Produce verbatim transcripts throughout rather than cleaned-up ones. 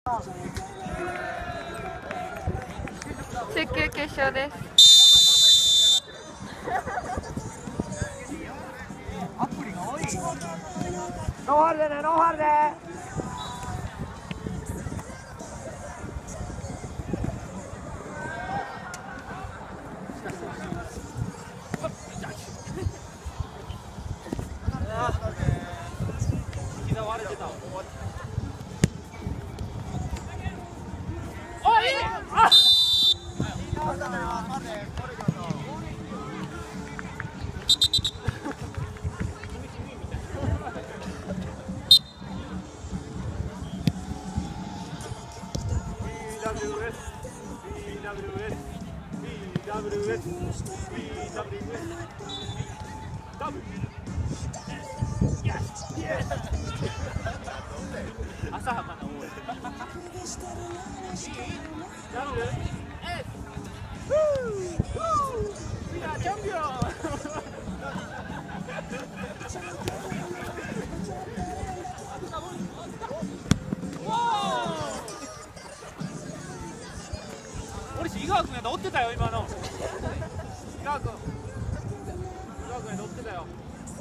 中級決勝です。 アプリが多い。ノーファウルでね、ノーファウルで。膝割れてた。おい。あ。浅はかな多い。ダブル S。みんなチャンピオン。俺し井川君やと追ってたよ今の。井川君。井川君やと追ってたよ。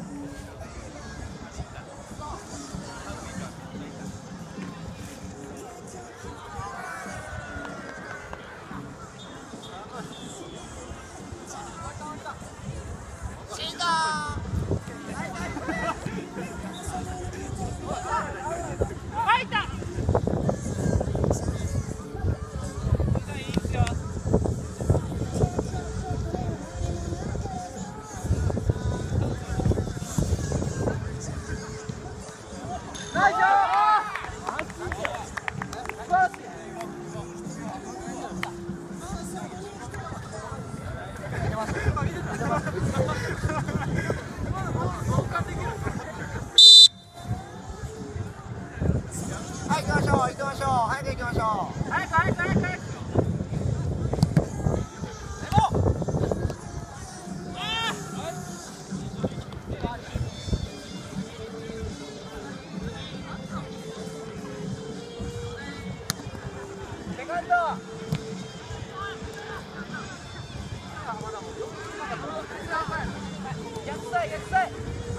はい、行きましょう、行きましょう、早く行きましょう。早く早く早く早く。セカンド。逆サイ、逆サイ。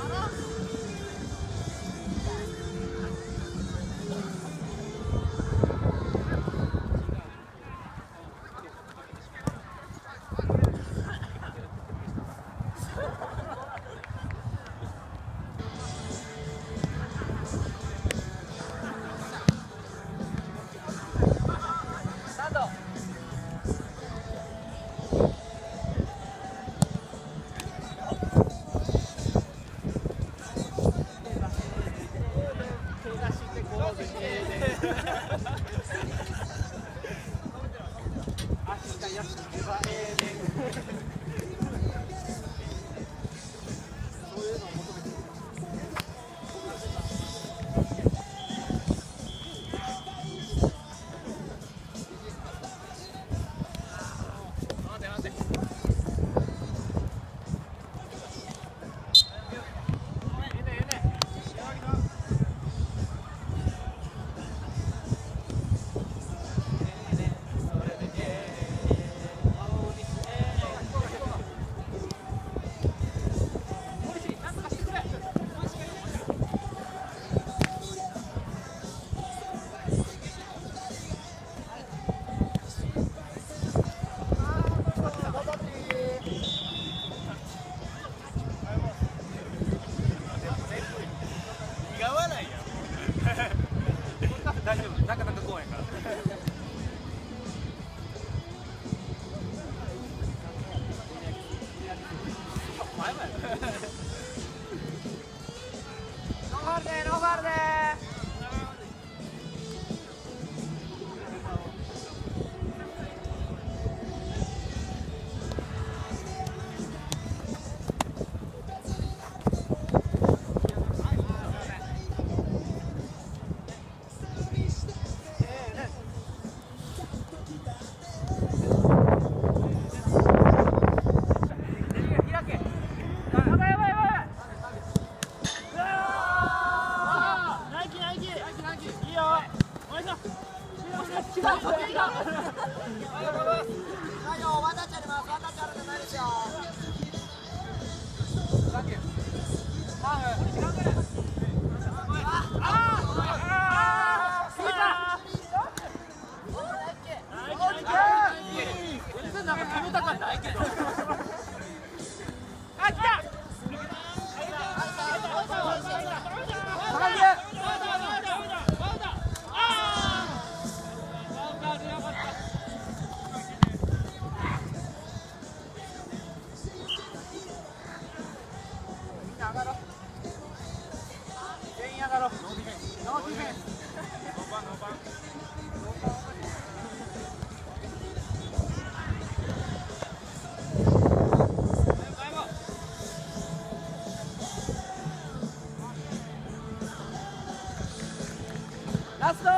大丈夫、なかなか怖いから。前々。ノーファウルで、ノーファウルで。 違う、それ違う。 はいよ、ワンタッチあります。ワンタッチあるんじゃないですよ。 サンキュー。ハーフ。ああ。ああ。過ぎた。全然なんか決めた感ないけど。あ、来た。全員上がろう。ノーディフェンス。ノーディフェンス。ノーバンノーバン。ラスト。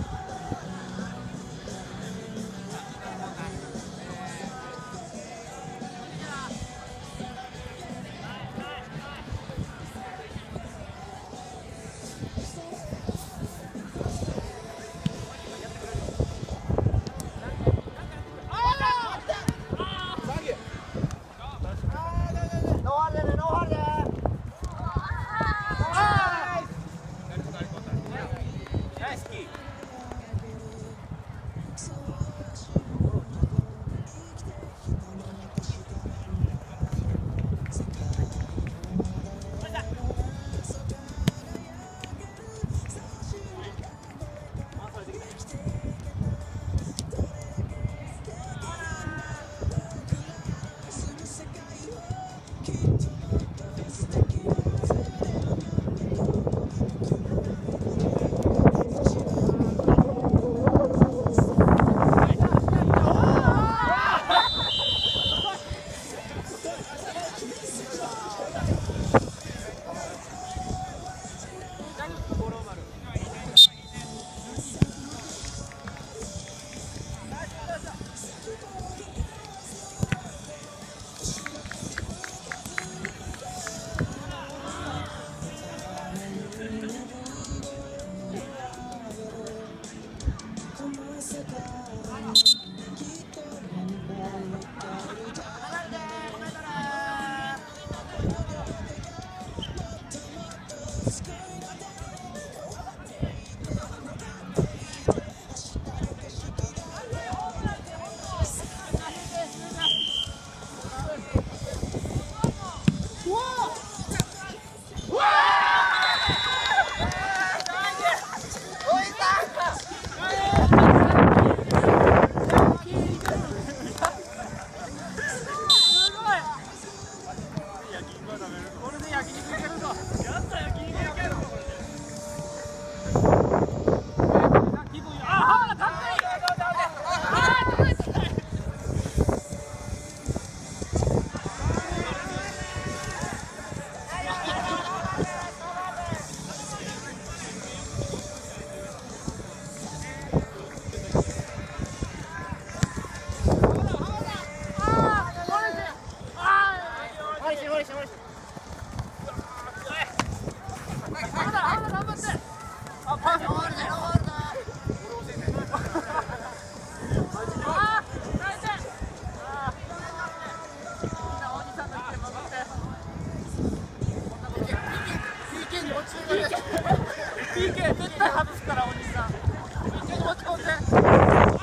ピーケー 絶対外すからお兄さん。ピーケー に持ち込んで。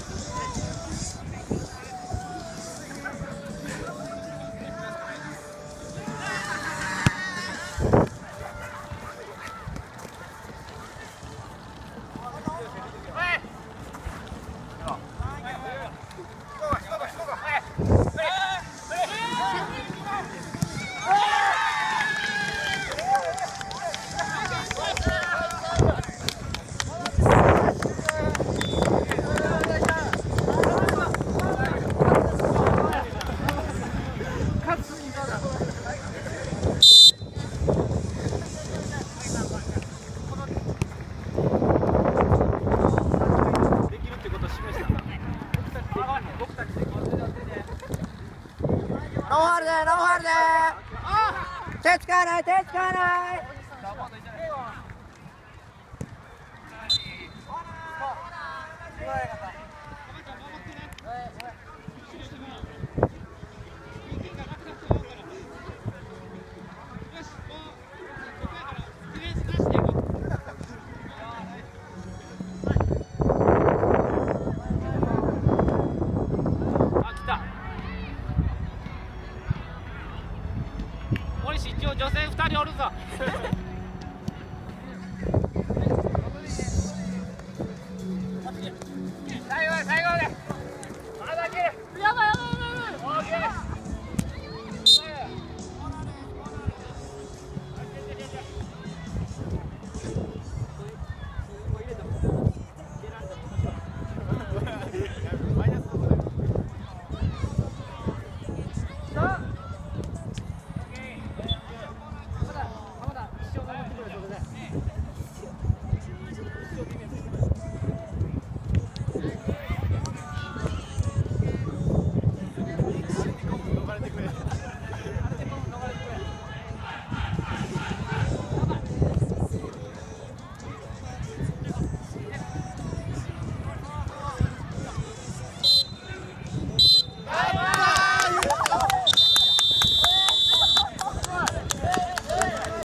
手使わない、手使わない。 一応女性ふたりおるぞ